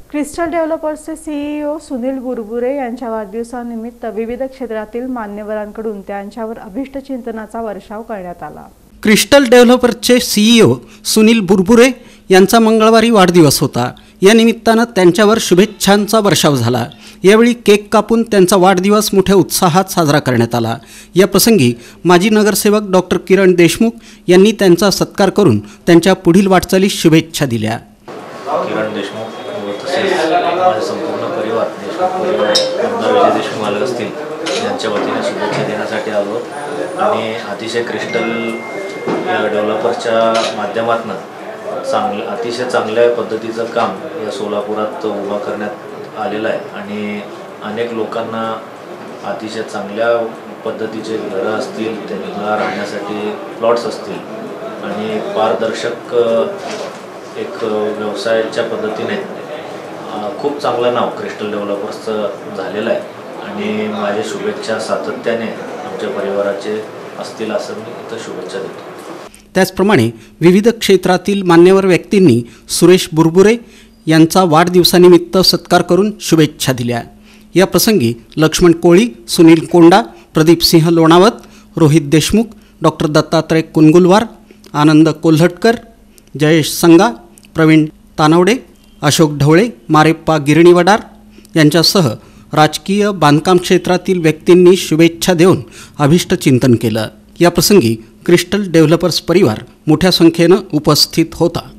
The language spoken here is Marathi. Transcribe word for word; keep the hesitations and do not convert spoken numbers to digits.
क्रिस्टल डेव्हलपर्सचे सीईओ सुनील बुरबुरे यांच्या वाढदिवसानिमित्त विविध क्षेत्रातील मान्यवरांकडून त्यांच्यावर अभिष्ट चिंतनाचा वर्षाव करण्यात आला। क्रिस्टल डेव्हलपर्सचे सीईओ सुनील बुरबुरे यांचा मंगळवारी वाढदिवस होता। या निमित्तानं त्यांच्यावर शुभेच्छांचा वर्षाव झाला। यावेळी केक कापून त्यांचा वाढदिवस मोठ्या उत्साहात साजरा करण्यात आला। या प्रसंगी माजी नगरसेवक डॉक्टर किरण देशमुख यांनी त्यांचा सत्कार करून त्यांच्या पुढील वाटचालीस शुभेच्छा दिल्या। किरण देशमुख तसेच माझे संपूर्ण परिवार देशमुख परिवार आमदार विजय देशमुख आले असतील यांच्या वतीने शुभेच्छा देण्यासाठी आलो आणि अतिशय क्रिस्टल या डेव्हलपर्सच्या माध्यमातून चांगलं अतिशय चांगल्या पद्धतीचं काम या सोलापुरात उभा करण्यात आलेलं आहे आणि अनेक लोकांना अतिशय चांगल्या पद्धतीचे घरं असतील, त्यांना राहण्यासाठी प्लॉट्स असतील आणि पारदर्शक एक व्यवसायाच्या पद्धतीने खूप चांगलं नाव क्रिस्टल डेव्हलपर्सचं झालेलं आहे आणि माझ्या शुभेच्छा सातत्याने आमच्या परिवाराचे असतील असं मी इथं शुभेच्छा देतो। त्याचप्रमाणे विविध क्षेत्रातील मान्यवर व्यक्तींनी सुरेश बुरबुरे यांचा वाढदिवसानिमित्त सत्कार करून शुभेच्छा दिल्या। या प्रसंगी लक्ष्मण कोळी, सुनील कोंडा, प्रदीप सिंह लोणावत, रोहित देशमुख, डॉक्टर दत्तात्रय कुनगुलवार, आनंद कोल्हटकर, जयेश संगा, प्रवीण तानवडे, अशोक ढवळे, मारेप्पा गिरणीवडार यांच्यासह राजकीय बांधकाम क्षेत्रातील व्यक्तींनी शुभेच्छा देऊन अभिष्ट चिंतन केलं। या प्रसंगी क्रिस्टल डेव्हलपर्स परिवार मोठ्या संख्येनं उपस्थित होता।